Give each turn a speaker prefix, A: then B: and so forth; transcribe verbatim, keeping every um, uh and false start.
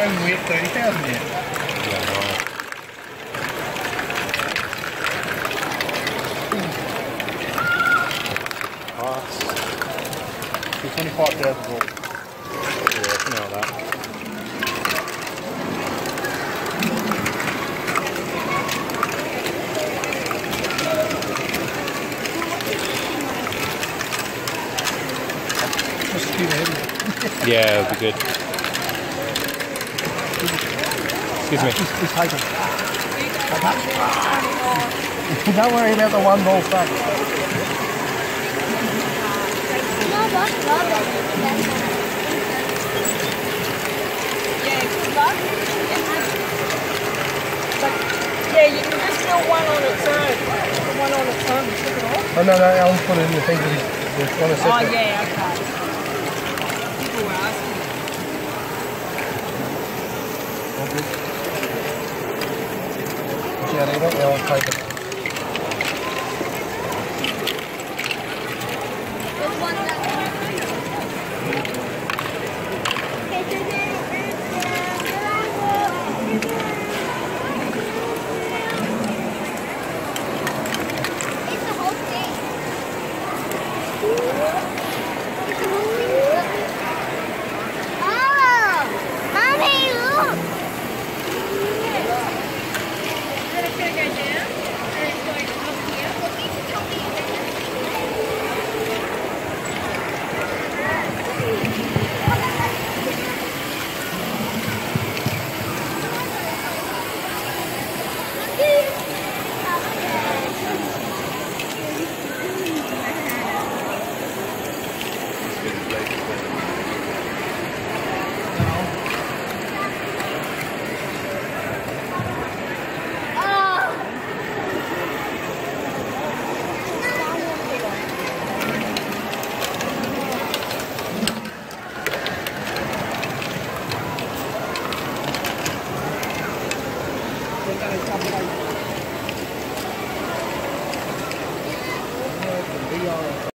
A: haven't we hit thirty thousand yet?
B: Yeah, no. Parts.
A: twenty-five thousand dollars.
B: Yeah, something like that.
A: Just a few heavy.
B: Yeah, it would be good. Excuse me.
A: Just, just take it. Don't worry about the one ball stuff.
C: Yeah, you can just fill one on its own. One on its own, take it off.
A: Oh no, no, Alan's put it in the thing that he's going to set.
C: Oh
A: the...
C: yeah, okay. People were asking.
A: All good. Yeah, they don't Alan take it.
D: It's the whole thing.